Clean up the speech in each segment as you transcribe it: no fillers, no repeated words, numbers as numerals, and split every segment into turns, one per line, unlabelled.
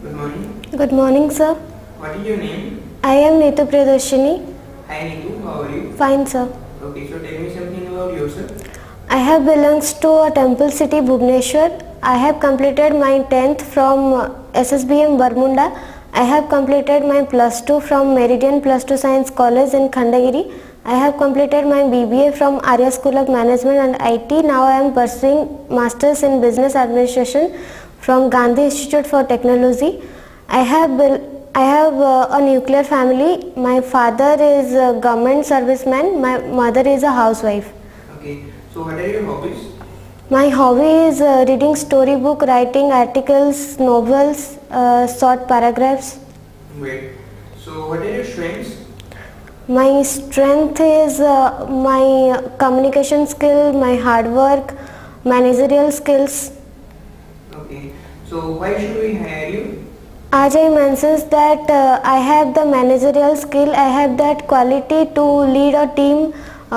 Good morning.
Good morning, sir.
What is your name?
I am Neetu Priyadarshini.
Hi Neetu, how are you?
Fine, sir.
Okay, so tell me something about yourself.
I have belongs to a temple city, Bhubaneswar. I have completed my 10th from SSBM Barmunda. I have completed my plus 2 from Meridian Plus 2 Science College in Khandagiri. I have completed my BBA from Arya School of Management and IT. Now I am pursuing Masters in Business Administration from Gandhi Institute for Technology. I have a nuclear family. My father is a government serviceman. My mother is a housewife.
Okay, so what are your hobbies?
My hobby is reading storybook, writing articles, novels, short paragraphs.
Great. So what are your strengths?
My strength is my communication skill, my hard work, managerial skills.
Okay, so why should we hire you?
Ajay mentions that I have the managerial skill, I have that quality to lead a team,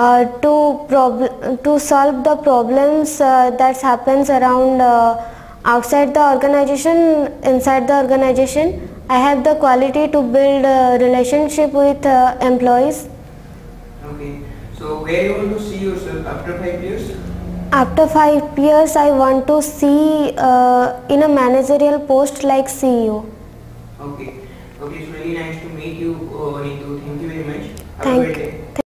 to solve the problems that happens around outside the organization, inside the organization. I have the quality to build a relationship with employees.
Okay, so where you want to see yourself after 5 years?
After 5 years, I want to see in a managerial post like CEO.
Okay, it's really nice to meet you, Neetu. Thank you very much. Have a
Thank
great day.